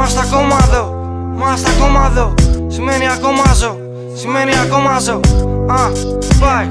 Είμαστε ακόμα εδώ, είμαστε ακόμα εδώ. Σημαίνει ακόμα ζω, σημαίνει ακόμα ζω. Πάει,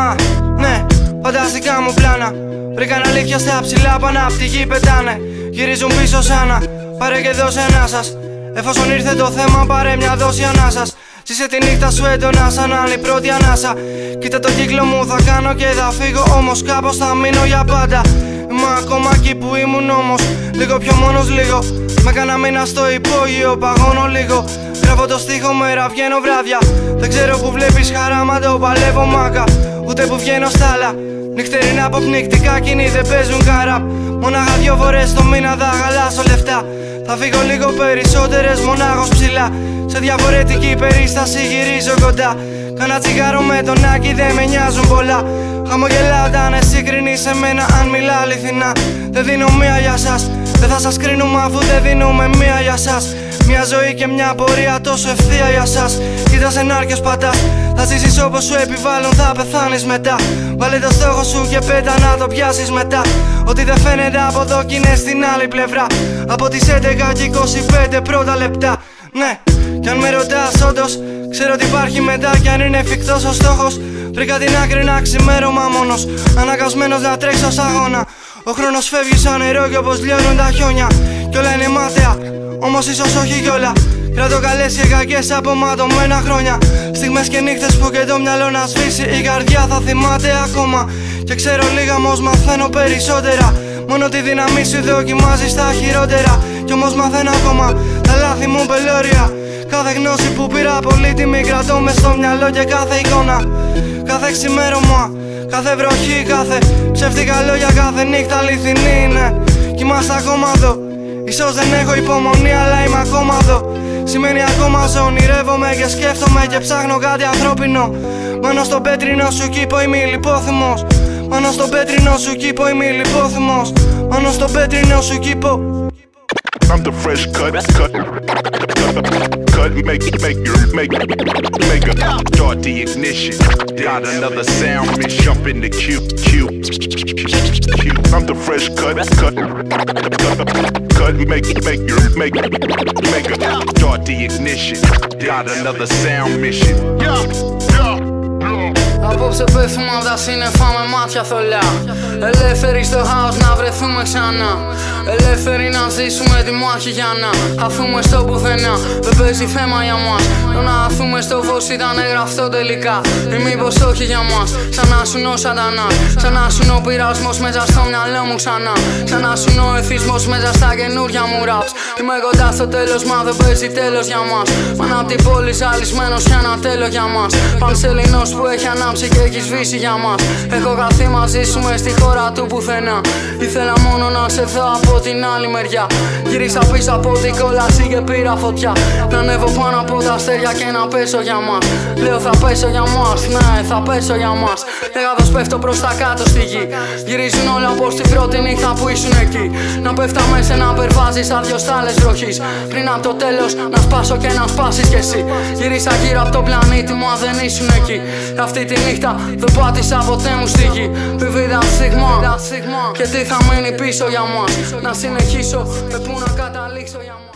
ναι, φανταστικά μου πλάνα. Βρήκαν αλήθεια στα ψηλά, πάνω απ' τη γη πετάνε. Γυρίζουν πίσω σάνα, πάρε και δώσε ανάσας. Εφόσον ήρθε το θέμα, πάρε μια δόση ανάσας. Ζήσε τη νύχτα σου έντονα σαν να είναι η πρώτη ανάσα. Κοίτα το κύκλο μου, θα κάνω και θα φύγω. Όμως κάπως θα μείνω για πάντα. Είμαι ακόμα εκεί που ήμουν όμως. Λίγο πιο μόνος λίγο. Με έκανα μήνα στο υπόγειο, παγώνω λίγο. Γράφω το στίχο μέρα, βγαίνω βράδια. Δεν ξέρω που βλέπεις χαράμα, το παλεύω μάκα. Ούτε που βγαίνω στα άλλα. Νυχτερινά αποπνικτικά κοινοί δεν παίζουν καράπ. Μονάχα 2 φορές το μήνα θα χαλάσω λεφτά. Θα φύγω λίγο περισσότερες μονάχος ψηλά. Σε διαφορετική περίσταση γυρίζω κοντά. Κάνα τσιγάρο με τον Άκη, δεν με νοιάζουν πολλά. Χαμογελάω όταν εσύ κρίνεις σε μένα, αν μιλά αληθινά. Δεν δίνω μία για σας, δεν θα σας κρίνουμε αφού δεν δίνουμε μία για σας. Μια ζωή και μια πορεία τόσο ευθεία για σας. Κοίτας ενάρκες πατάς, θα ζήσεις όπως σου επιβάλλουν, θα πεθάνεις μετά. Βάλε το στόχο σου και πέτα να το πιάσεις μετά. Ότι δεν φαίνεται από εδώ κι είναι στην άλλη πλευρά. Από τις 11 και 25 πρώτα λεπτά. Ναι, κι αν με ρωτάς όντως, ξέρω ότι υπάρχει μετά κι αν είναι εφικτός ο στόχος. Βρήκα την άκρη ένα ξημέρωμα μόνος, αναγκασμένος να τρέξω σ' αγώνα. Ο χρόνος φεύγει σαν νερό κι όπως λιώνουν τα χιόνια. Κι όλα είναι μάταια, όμως ίσως όχι κιόλα. Κρατώ καλές και κακές αποματωμένα χρόνια. Στιγμές και νύχτες που και το μυαλό να σβήσει. Η καρδιά θα θυμάται ακόμα. Και ξέρω λίγα όμως μαθαίνω περισσότερα. Μόνο τη δύναμή σου δοκιμάζεις τα χειρότερα. Κι όμως μαθαίνω ακόμα τα λάθη μου πελώρια. Κάθε γνώση που πήρα πολύτιμη κρατώ μες στο μυαλό και κάθε εικόνα. Κάθε ξημέρωμα, κάθε βροχή, κάθε ψεύτικα λόγια, κάθε νύχτα αληθινή είναι. Κι είμαστε ακόμα εδώ. Ίσως δεν έχω υπομονή αλλά είμαι ακόμα εδώ. Σημαίνει ακόμα ζω, ονειρεύομαι και σκέφτομαι και ψάχνω κάτι ανθρώπινο. Μόνο στον πέτρινο σου κήπο είμαι λιπόθυμος. Μόνο στον πέτρινο σου κήπο είμαι λιπόθυμος. Μόνο στον πέτρινο σου κήπο. I'm the fresh cut, make a start the ignition. Got another sound, miss jump in the queue. I'm the fresh cut, make a start the ignition. Got another sound mission. Απόψε πέφτουμε απ' τα σύννεφα με μάτια θολά. Ελεύθεροι στο χάος να βρεθούμε ξανά. Ελεύθεροι να ζήσουμε τη μάχη για να χαθούμε στο πουθενά. Δεν παίζει θέμα για μας. Το να χαθούμε στο φως ήταν γραφτό τελικά. Ή μήπως όχι για μας. Σαν να σουν ο σατανάς. Σαν να σουν ο πειρασμός μέσα στο μυαλό μου ξανά. Σαν να σουν ο εθισμός μέσα στα καινούρια μου raps. Είμαι κοντά στο τέλος μα δεν παίζει τέλος για μας. Πάνω απ' την πόλη ζαλισμένος για ένα τέλος για μας. Πανσελινός που έχει ανάψει και έχει σβήσει για μας. Έχω καθεί μαζί σου μες στη χώρα του πουθενά. Ήθελα μόνο να σε δω από την άλλη μεριά. Γύρισα πίσω από την κόλαση και πήρα φωτιά. Να ανέβω πάνω από τα αστέρια και να πέσω για μας. Λέω θα πέσω για μας, ναι θα πέσω για μας. Λέγαδος πέφτω προς τα κάτω στη γη. Γυρίζουν όλα όπως την πρώτη νύχτα που ήσουν εκεί. Να πέφτα μέσα να περβάζεις σαν 2 στάλες βροχής. Πριν από το τέλος να σπάσω και να σπάσεις κι εσύ. Γύρισα γύρω από τον πλανήτη μου αν δεν ήσουν εκεί. Αυτή τη νύχτα δεν πάτησα ποτέ μου στη γη. Βιβίδα στιγμά και τι θα μείνει πίσω για μας. Να συνεχίσω, πού να καταλήξω για μας.